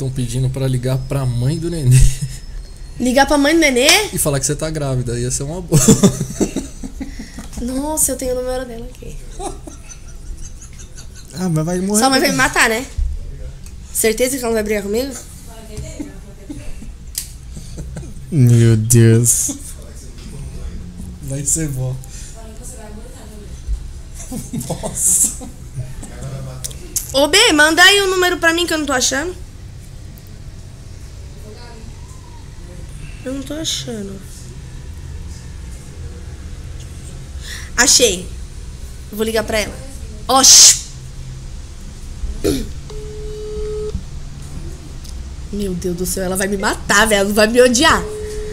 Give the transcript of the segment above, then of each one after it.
Estão pedindo pra ligar pra mãe do nenê. Ligar pra mãe do nenê? E falar que você tá grávida, ia ser uma boa. Nossa, eu tenho o número dela aqui. Ah, mas vai morrer. Sua mãe vai me matar, né? Certeza que ela não vai brigar comigo? Meu Deus. Vai ser bom. Nossa. Ô, B, manda aí o número pra mim que eu não tô achando. Eu não tô achando. Achei. Eu vou ligar pra ela. Oxi. Meu Deus do céu, ela vai me matar, velho. Ela vai me odiar.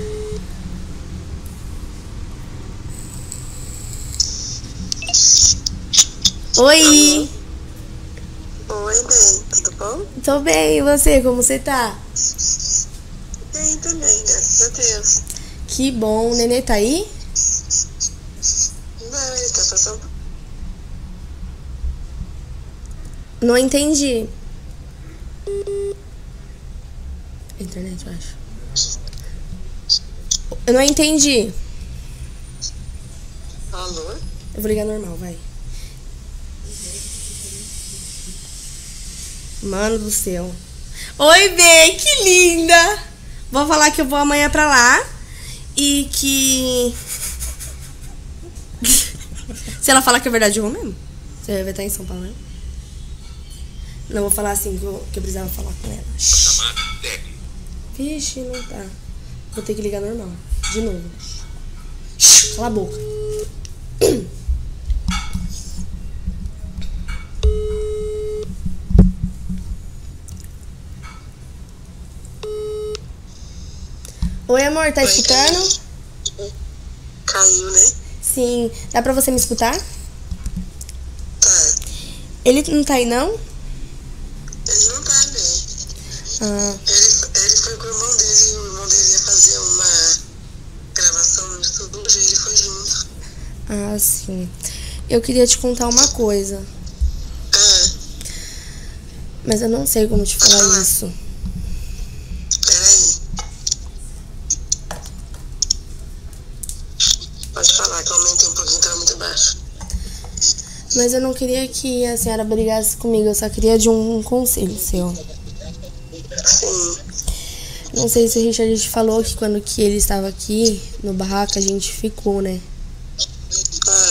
Oi. Oi, bem, tudo bom? Tô bem, e você? Como você tá? Bem também, graças a Deus. Que bom. O nenê tá aí? Não, ele tá passando. Não entendi. Internet, eu acho. Eu não entendi. Alô? Eu vou ligar normal, vai. Mano do céu. Oi, Bê, que linda! Vou falar que eu vou amanhã pra lá. E que... Se ela falar que é verdade, eu vou mesmo. Você vai estar em São Paulo, né? Não, vou falar assim, que eu precisava falar com ela. Vixe, não tá. Vou ter que ligar normal. De novo. Cala a boca. Oi, amor, tá escutando? Caiu, né? Sim. Dá pra você me escutar? Tá. Ele não tá aí, não? Ele não tá bem. Ah, Ele foi com o irmão dele e o irmão dele ia fazer uma gravação no estúdio e ele foi junto. ah, sim. Eu queria te contar uma coisa. Ah, Mas eu não sei como te falar isso. peraí. Pode falar, que aumentei um pouquinho, tá muito baixo. Mas eu não queria que a senhora brigasse comigo. Eu só queria de um conselho seu. Sim. Não sei se o Richard te falou que quando que ele estava aqui no barraco a gente ficou, né? Ah,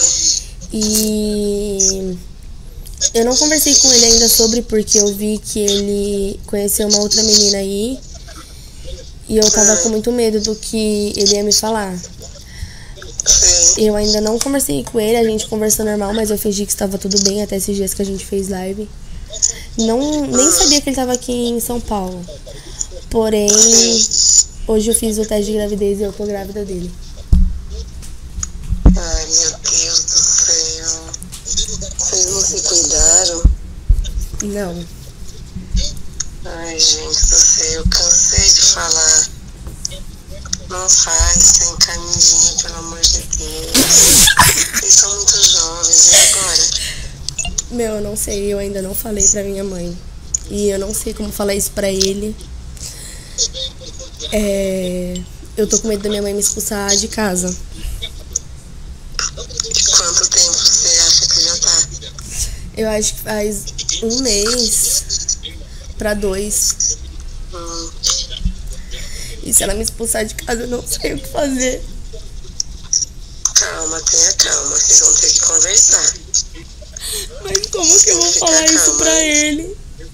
E eu não conversei com ele ainda sobre, porque eu vi que ele conheceu uma outra menina aí. E eu tava com muito medo do que ele ia me falar. sim. Eu ainda não conversei com ele, a gente conversou normal, mas eu fingi que estava tudo bem até esses dias que a gente fez live. Nem sabia que ele estava aqui em São Paulo. Porém, hoje eu fiz o teste de gravidez e eu tô grávida dele. Ai, meu Deus do céu. Vocês não se cuidaram? Não. Ai, gente do céu, eu cansei de falar. Não faz, sem camisinha, pelo amor de Deus. Vocês são muito jovens, e agora? Meu, eu não sei, eu ainda não falei pra minha mãe. E eu não sei como falar isso pra ele. Eu tô com medo da minha mãe me expulsar de casa. Quanto tempo você acha que já tá? Eu acho que faz 1 mês pra 2. E se ela me expulsar de casa, eu não sei o que fazer. Calma, tenha calma, vocês vão ter que conversar. Mas como que eu vou falar isso pra ele?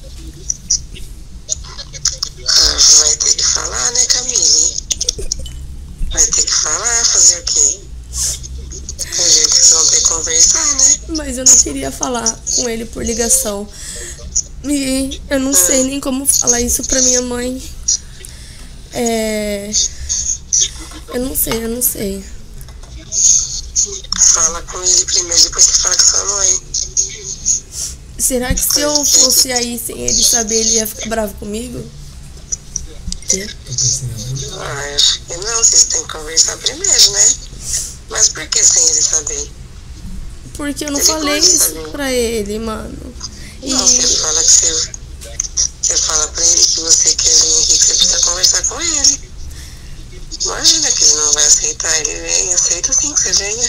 Ah, vai ter que falar, né, Camille? Vai ter que falar, fazer o quê? Tem jeito que vocês vão ter que conversar, né? Mas eu não queria falar com ele por ligação. E eu não sei nem como falar isso pra minha mãe. Eu não sei. Fala com ele primeiro, depois você fala com sua mãe. Será que se eu fosse aí sem ele saber, ele ia ficar bravo comigo? Quê? Ah, acho que não, vocês têm que conversar primeiro, né? Mas por que sem ele saber? Porque eu não Ele falei gosta, isso né? pra ele, mano. Não, você fala que você fala pra ele que você quer vir aqui, que você precisa conversar com ele. Imagina que ele não vai aceitar, ele vem, aceita sim que você venha.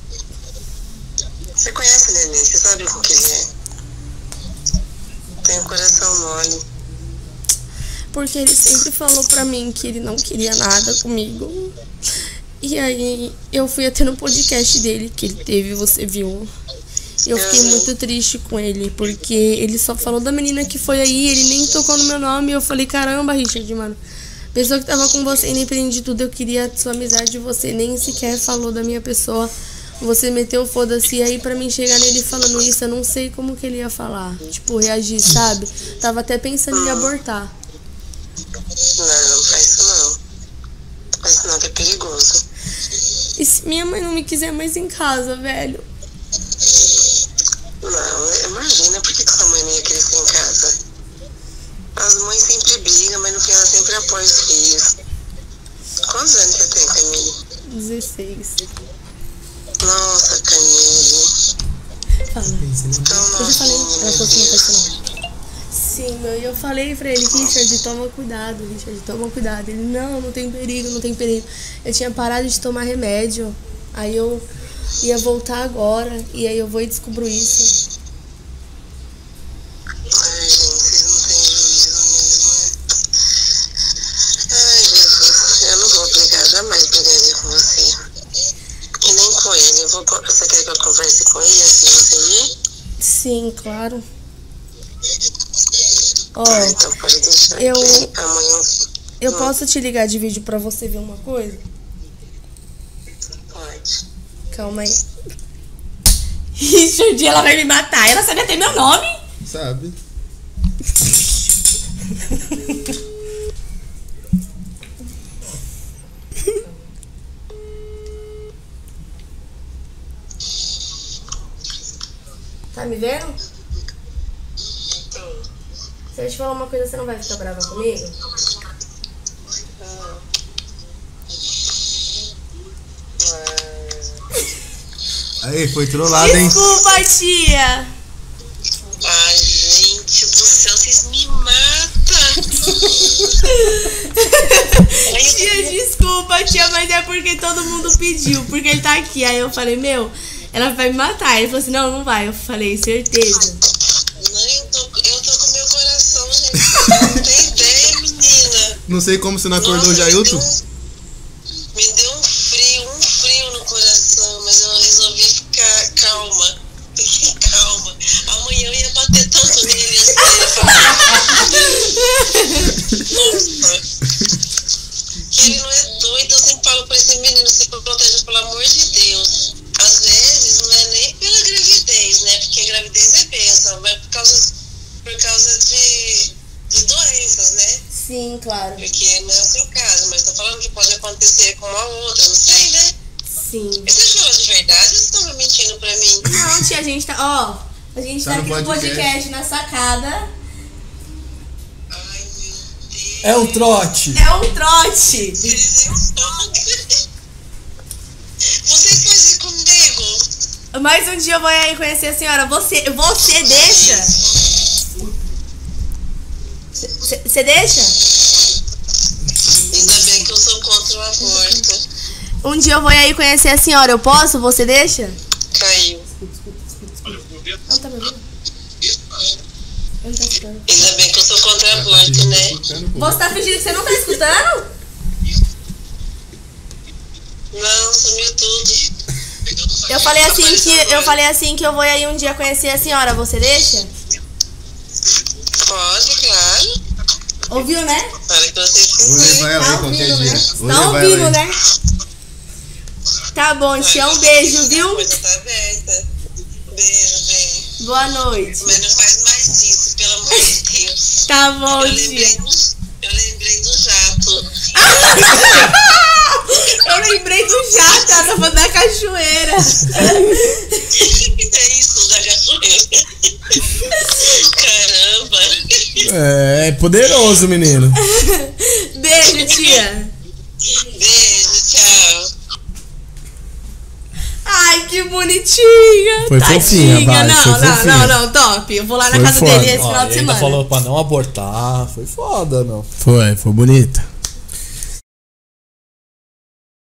Você conhece o Nenê, você sabe como que ele é. Tem um coração mole. Porque ele sempre falou pra mim que ele não queria nada comigo. E aí eu fui até no podcast dele que ele teve, você viu. Eu fiquei muito triste com ele, porque ele só falou da menina que foi aí, ele nem tocou no meu nome. E eu falei, caramba, Richard, mano, pessoa que tava com você, independente de tudo, eu queria sua amizade, você nem sequer falou da minha pessoa. Você meteu foda-se, e aí pra mim chegar nele falando isso, eu não sei como que ele ia falar. Tipo, reagir, sabe? Tava até pensando em abortar. Não faz isso não. Faz isso não, que é perigoso. E se minha mãe não me quiser mais em casa, velho? Não, imagina, por que sua mãe não ia querer ser em casa? As mães sempre brigam, mas no final ela sempre apoia os filhos. Quantos anos você tem, Camille? 16. Nossa, Camille. Fala. Tão Eu já falei, ela novinha, falou que não meu faz Deus. isso não. Sim, meu, e eu falei pra ele, Richard, toma cuidado, Richard, toma cuidado. Ele, não tem perigo, não tem perigo. Eu tinha parado de tomar remédio, aí eu ia voltar agora, e aí eu vou e descubro isso. Ai, gente, vocês não têm juízo mesmo, né? Ai, Jesus, eu não vou brigar, jamais brigaria com você. E nem com ele. Você quer que eu converse com ele assim você vir? Sim, claro. Ó, Então pode deixar eu- que amanhã... eu posso te ligar de vídeo pra você ver uma coisa? Pode. Calma aí. Richard, ela vai me matar. Ela sabe até meu nome. Sabe? Tá me vendo? Se eu te falar uma coisa, você não vai ficar brava comigo? Aí, foi trollado, hein? Desculpa, tia. Ai, gente do céu, vocês me matam. Tia, desculpa, tia, mas é porque todo mundo pediu, porque ele tá aqui. Aí eu falei, meu, ela vai me matar. Ele falou assim, não vai. Eu falei, certeza. Não, eu tô com meu coração, gente. Não tem ideia, menina. Não sei como você não acordou Nossa, já, Jailton. Me deu um frio no coração, mas eu resolvi ficar calma. Fiquei calma. Amanhã eu ia bater tanto nele assim. Nossa. Que ele não é doido, eu sempre falo pra esse menino, se proteja, pelo amor de Deus. Às vezes não é nem pela gravidez, né? Porque a gravidez é bênção, mas por causa de doenças, né? Sim, claro. Porque não é o seu caso, mas tô falando que pode acontecer com uma outra, não sei, né? Sim. E você falou de verdade ou você tava mentindo pra mim? Não, tia, a gente tá, ó, a gente tá Tá aqui no no podcast. podcast, na sacada. Ai, meu Deus. É o trote. É um trote. Vocês fazem comigo? Mais um dia eu vou aí conhecer a senhora. Você deixa? Você deixa? Ainda bem que eu sou contra o aborto. Um dia eu vou aí conhecer a senhora. Eu posso? Você deixa? Caiu. Não, tá me ouvindo? Não tá escutando. Ainda bem que eu sou contra o aborto, né? Você tá fingindo que você não tá escutando? Não, sumiu tudo. Eu falei assim que eu vou aí um dia conhecer a senhora. Você deixa? Pode, claro. Ouviu, né? Para que vocês Vou levar ela aí Tá qualquer ouvindo, dia. né? Vou Tá levar ouvindo, ela aí. né? Tá bom, tia. Um beijo, viu? A coisa tá aberta. Beijo, bem. Boa noite. Mas não faz mais isso, pelo amor de Deus. Tá bom, Eu tia. lembrei do jato. Eu lembrei do jato, ela tá falando da cachoeira. É isso, da cachoeira. Caramba. É poderoso, menino. Beijo, tia. Beijo, tchau. Ai, que bonito. bonitinha. Foi tadinha. fofinha, vai, Não, foi não, fofinha. não, top. Eu vou lá na Foi casa foda. dele esse Ó, final de ele ainda semana. falou pra não abortar. Foi foda, meu. Foi bonita.